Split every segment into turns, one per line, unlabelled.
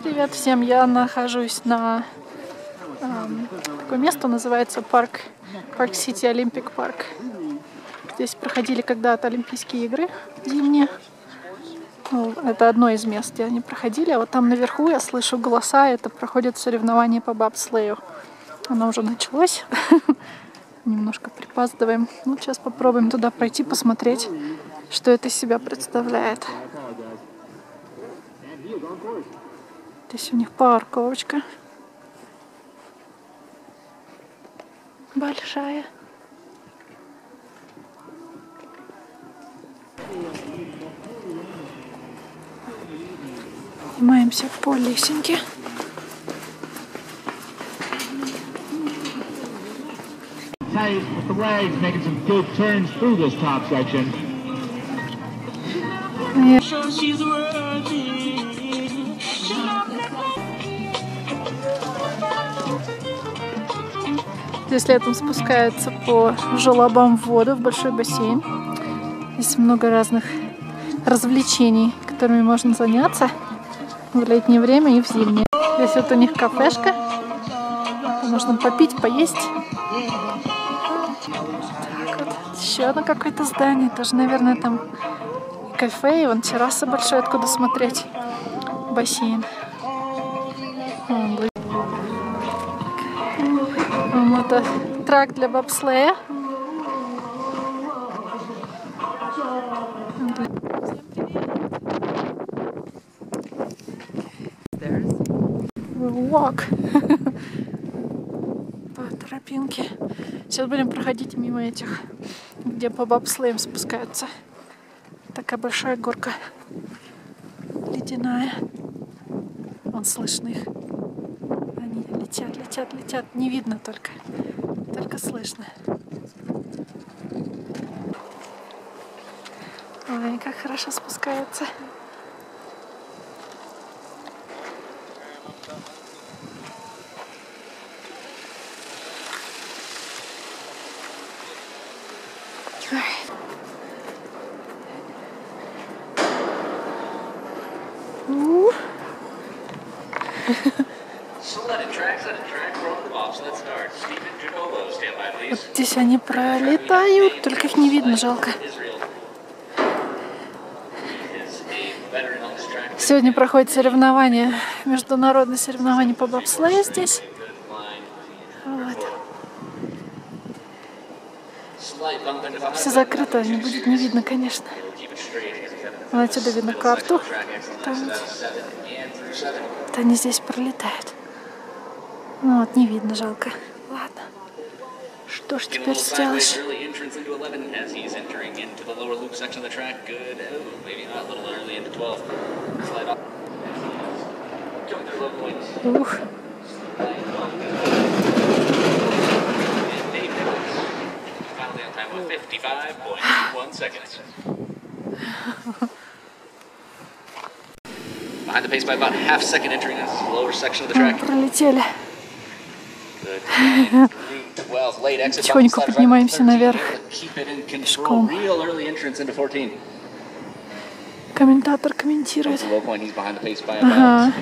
Привет всем! Я нахожусь на такое место, называется Парк Сити, Олимпик Парк. Здесь проходили когда-то Олимпийские игры зимние. Ну, это одно из мест, где они проходили. А вот там наверху я слышу голоса, это проходит соревнование по бобслею. Оно уже началось. Немножко припаздываем. Ну, сейчас попробуем туда пройти, посмотреть, что это из себя представляет. Здесь у них парковочка большая. Поднимаемся по лесенке.
Tight with the legs, making some good turns through this top section.
Здесь летом спускаются по желобам в воду, в большой бассейн. Здесь много разных развлечений, которыми можно заняться в летнее время и в зимнее. Здесь вот у них кафешка. Можно попить, поесть. Так вот. Еще одно какое-то здание. Тоже, наверное, там кафе. И вон терраса большая, откуда смотреть бассейн. Вот трак для бобслея. Walk по тропинке. Сейчас будем проходить мимо этих, где по бобслеям спускаются. Такая большая горка ледяная. Вон слышно их. Они летят, летят, летят. Не видно только слышно. Ой, как хорошо спускаются. Вот здесь они пролетают, только их не видно, жалко. Сегодня проходит соревнование, международное соревнование по бобслею здесь. Вот. Все закрыто, не будет не видно, конечно. Вон отсюда видно карту. Там вот они здесь пролетают. Ну вот, не видно, жалко. Ладно. Что ж теперь сделаешь? Ух.
Behind the pace by about half second entering this lower section of the track.
Пролетели. Потихоньку поднимаемся наверх пешком. Комментатор комментирует. Ага.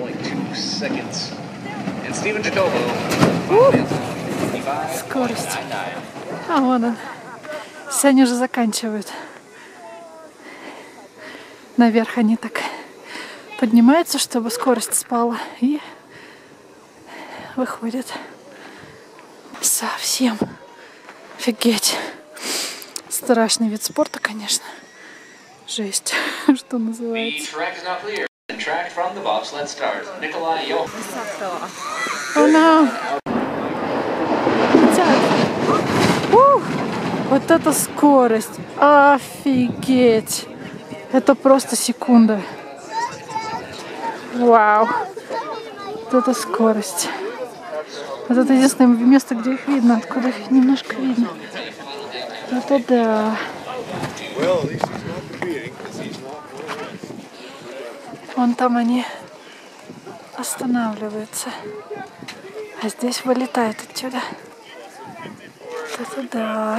Скорость. А вон он. Все они уже заканчивают. Наверх они так поднимаются, чтобы скорость спала, и выходят. Совсем офигеть. Страшный вид спорта, конечно. Жесть, что называется. Она... Вот это скорость. Офигеть. Это просто секунда. Вау. Вот это скорость. Вот это единственное место, где их видно, откуда их немножко видно. Это да. Вон там они останавливаются. А здесь вылетают отсюда. Вот это да.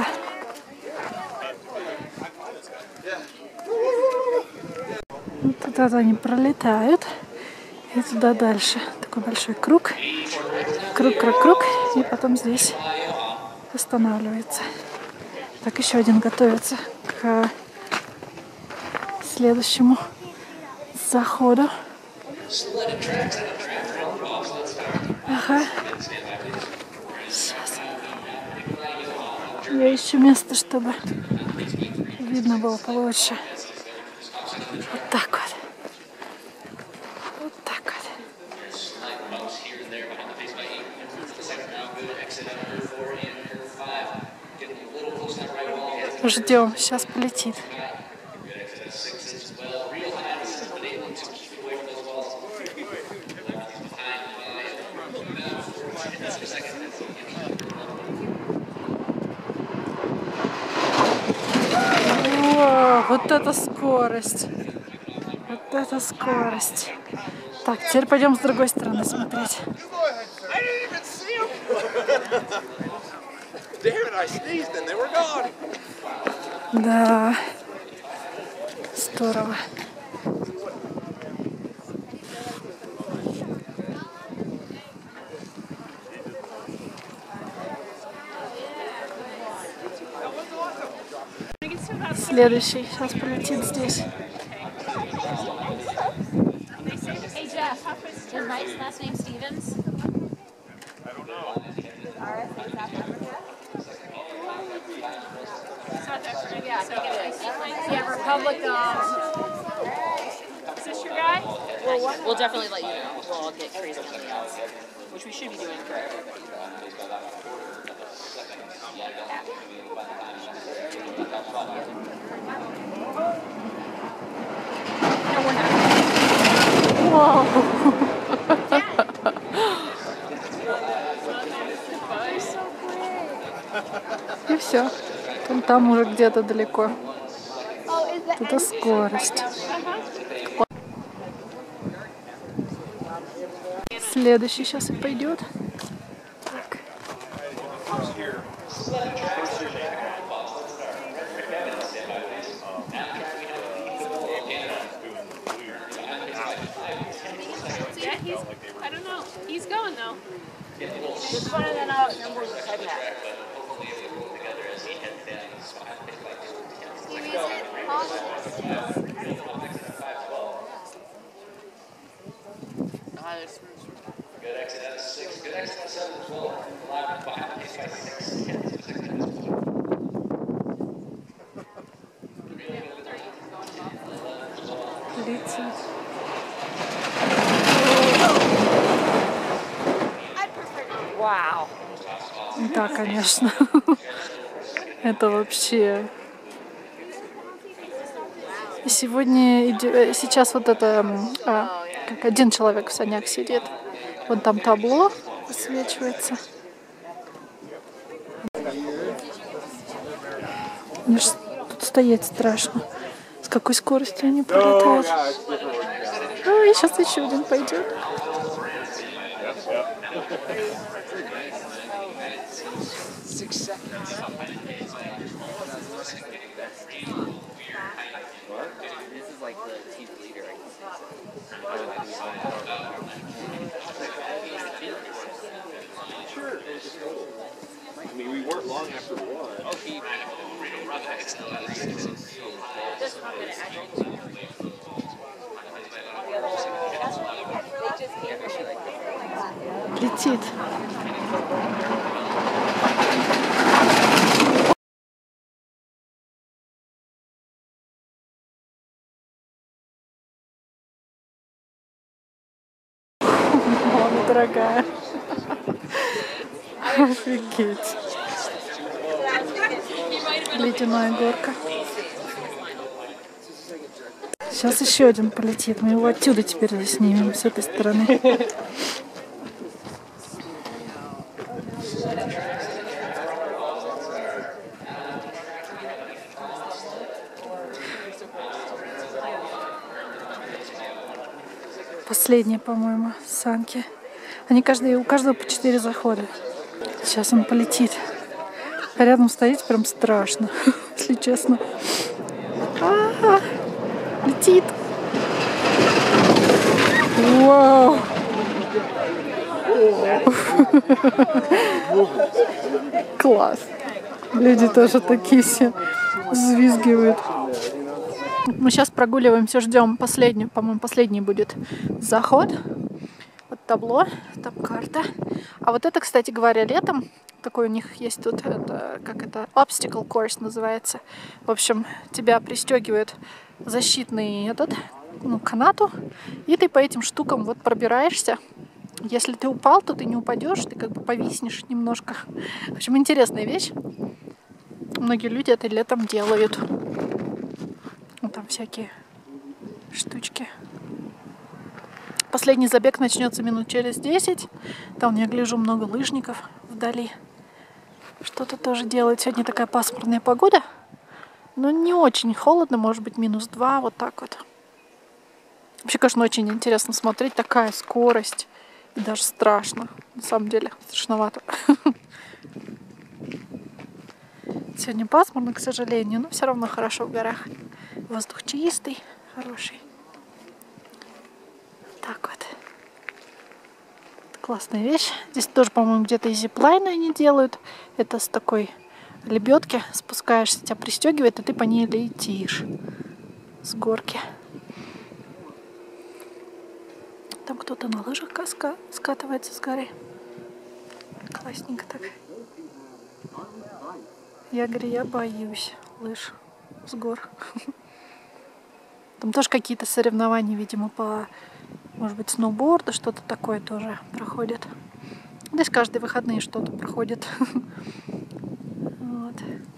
Вот туда они пролетают. И туда дальше. Такой большой круг. Круг, круг, круг. И потом здесь останавливается. Так, еще один готовится к следующему заходу. Ага. Сейчас. Я ищу место, чтобы видно было получше. Вот так вот. Вот так вот. Ждем, сейчас полетит. О, вот это скорость. Вот это скорость. Так, теперь пойдем с другой стороны смотреть. Да, здорово. Следующий сейчас полетит здесь.
Hey Jeff, is Mike's last name Stevens? I don't know. RFA South Africa? South Africa, yeah, I think it is. Yeah, Republic Is this your guy? We'll definitely let you know. We'll all get crazy on the outs, which we should be doing for everybody. No, we're not.
Вау! И все. Там уже где-то далеко. Это скорость. Следующий сейчас и пойдет. Так.
I don't know. He's going though. Just one of them out numbers of head map.
Good exit out of 6. Good exit out of 7 as well. 5, pace by 6.
Летит.
Вау.
Да, конечно. Это вообще... И сейчас вот это... как один человек в санях сидит. Вон там табло высвечивается. Мне ж тут стоять страшно. С какой скоростью они пролетают. И сейчас еще один пойдет.
I mean, we weren't long after one.
Летит. Мама дорогая. Офигеть. Ледяная горка. Сейчас еще один полетит. Мы его отсюда теперь снимем, с этой стороны. Последние, по-моему, санки. Они у каждого по 4 захода. Сейчас он полетит. А рядом стоять прям страшно, если честно. Летит. Вау! Класс. Люди тоже такие все взвизгивают. Мы сейчас прогуливаемся, ждем последнюю, по-моему, последний будет заход. Вот табло, там карта. А вот это, кстати говоря, летом такой у них есть тут, это, как это, obstacle course называется. В общем, тебя пристегивают защитный этот, ну, канату, и ты по этим штукам вот пробираешься. Если ты упал, то ты не упадешь, ты как бы повиснешь немножко. В общем, интересная вещь. Многие люди это летом делают. Ну, там всякие штучки. Последний забег начнется минут через 10. Там, я гляжу, много лыжников вдали. Что-то тоже делают. Сегодня такая пасмурная погода. Но не очень холодно, может быть, -2, вот так вот. Вообще, конечно, очень интересно смотреть. Такая скорость. И даже страшно. На самом деле, страшновато. Сегодня пасмурно, к сожалению, но все равно хорошо в горах. Воздух чистый, хороший. Так вот. Классная вещь. Здесь тоже, по-моему, где-то и зиплайны они делают. Это с такой лебедки спускаешься, тебя пристегивает, и ты по ней летишь с горки. Там кто-то на лыжах скатывается с горы. Классненько так. Я говорю, я боюсь лыж с гор. Там тоже какие-то соревнования, видимо, по, может быть, сноуборду, что-то такое тоже проходит. Здесь каждые выходные что-то проходит. Вот.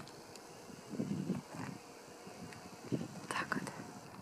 Так вот.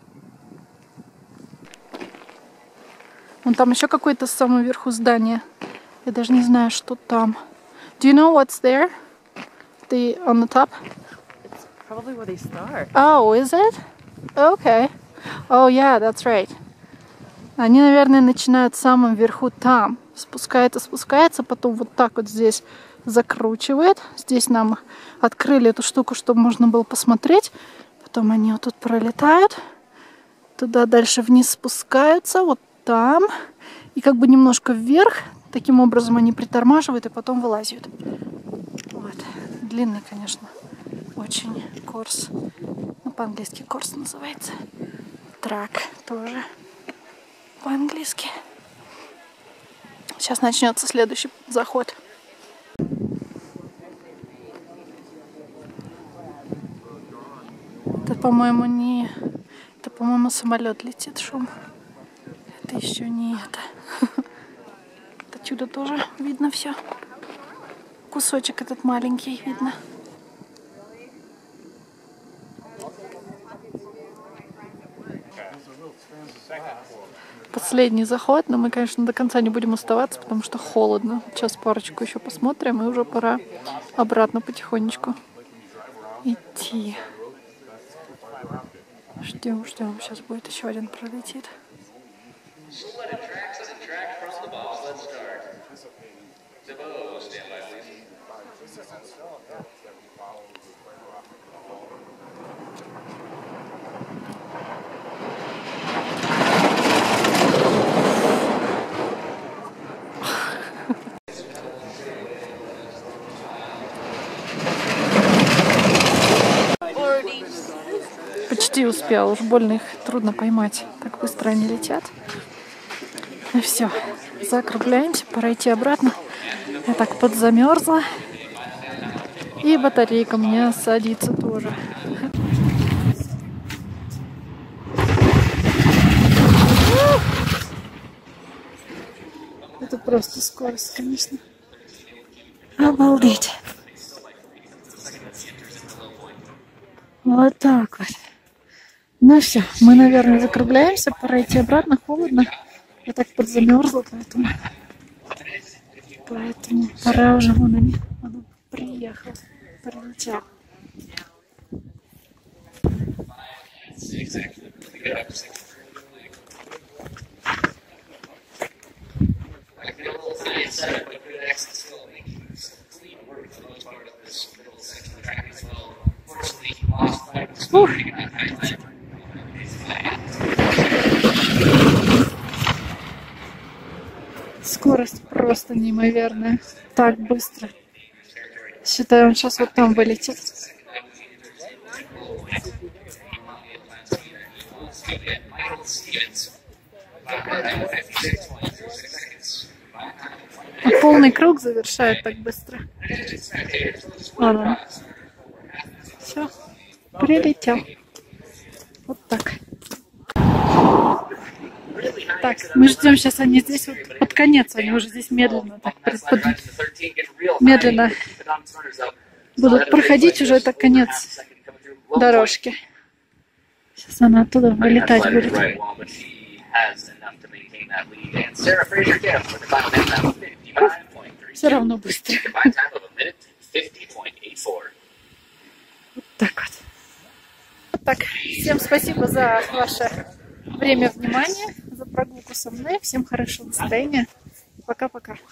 Вон там еще какое-то с самого верху здание. Я даже не знаю, что там. Do you know what's there? On the top?
It's probably where they start.
Oh, is it? Okay. Oh, yeah, that's right. Они, наверное, начинают в самом верху там. Спускается, потом вот так вот здесь закручивает. Здесь нам открыли эту штуку, чтобы можно было посмотреть. Потом они вот тут пролетают. Туда дальше вниз спускаются, вот там. И как бы немножко вверх. Таким образом они притормаживают и потом вылазят. Вот. Длинный, конечно, очень курс. Ну, по-английски курс называется. Трак тоже по-английски. Сейчас начнется следующий заход. Это, по-моему, не... Это, по-моему, самолет летит, шум. Это еще не это. Это чудо тоже видно все. Кусочек этот маленький видно. Последний заход, но мы, конечно, до конца не будем оставаться, потому что холодно. Сейчас парочку еще посмотрим, и уже пора обратно потихонечку идти. Ждем. Сейчас будет еще один пролетит. Почти успел, уж больно их трудно поймать. Так быстро они летят. Ну все, закругляемся, пора идти обратно. Я так подзамерзла. И батарейка у меня садится тоже. Это просто скорость, конечно. Обалдеть. Вот так вот. Ну все, мы, наверное, закругляемся. Пора идти обратно, холодно. Я так подзамерзла, поэтому пора уже, вон они. Он приехал, прилетел. Ух. Скорость просто неимоверная. Так быстро. Считаю, он сейчас вот там вылетит. Полный круг завершает так быстро. Вот он. Все, прилетел. Вот так. Так, мы ждем сейчас, они здесь вот под конец, они уже здесь медленно, так, медленно будут проходить, уже это конец дорожки. Сейчас она оттуда вылетать будет. Все равно быстро. Вот так вот. Вот так. Всем спасибо за ваше время, внимание, за прогулку со мной. Всем хорошего настроения. Пока-пока.